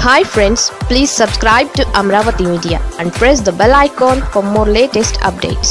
Hi friends, please subscribe to Amaravathi Media and press the bell icon for more latest updates.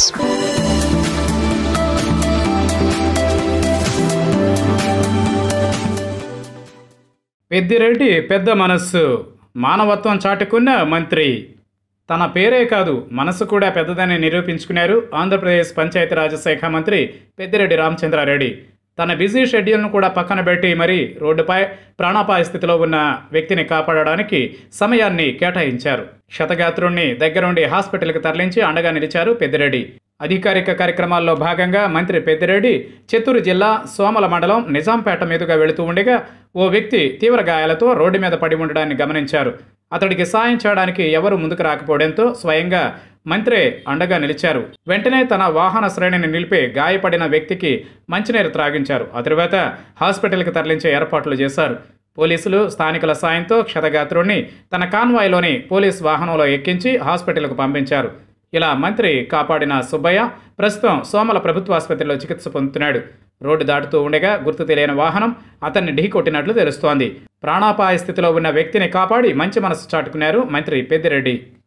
Peddireddy పెద్ద మనస్సు మానవత్వం చాటుకున్న మంత్రి. తన పేరే కాదు మనసు కూడా పెద్దదని నిరూపించుకున్నారు ఆంధ్రప్రదేశ్ పంచాయతీరాజ్ శాఖ మంత్రి పెద్దిరెడ్డి రామచంద్రారెడ్డి. తన బిజీ షెడ్యూల్ను కూడా పక్కన పెట్టి మరీ రోడ్డుపై ప్రాణాపాయ స్థితిలో ఉన్న వ్యక్తిని కాపాడడానికి సమయాన్ని కేటాయించారు. క్షతగాత్రుణ్ణి దగ్గరుండి హాస్పిటల్కి తరలించి అండగా నిలిచారు పెద్దిరెడ్డి. అధికారిక కార్యక్రమాల్లో భాగంగా మంత్రి పెద్దిరెడ్డి చిత్తూరు జిల్లా సోమల మండలం నిజాంపేట మీదుగా వెళుతూ ఉండగా ఓ వ్యక్తి తీవ్ర గాయాలతో రోడ్డు మీద పడి ఉండడాన్ని గమనించారు. అతడికి సాయం చేయడానికి ఎవరు ముందుకు రాకపోవడంతో స్వయంగా మంత్రే అండగా నిలిచారు. వెంటనే తన వాహన శ్రేణిని నిలిపి గాయపడిన వ్యక్తికి మంచినీరు త్రాగించారు. ఆ తర్వాత హాస్పిటల్కి తరలించే ఏర్పాట్లు చేశారు. పోలీసులు స్థానికుల సాయంతో క్షతగాత్రుడిని తన కాన్వాయ్లోని పోలీస్ వాహనంలో ఎక్కించి హాస్పిటల్కు పంపించారు. ఇలా మంత్రి కాపాడిన సుబ్బయ్య ప్రస్తుతం సోమల ప్రభుత్వ ఆసుపత్రిలో చికిత్స పొందుతున్నాడు. రోడ్డు దాటుతూ ఉండగా గుర్తు తెలియని వాహనం అతన్ని ఢీకొట్టినట్లు తెలుస్తోంది. ప్రాణాపాయ స్థితిలో ఉన్న వ్యక్తిని కాపాడి మంచి మనసు చాటుకున్నారు మంత్రి పెద్దిరెడ్డి.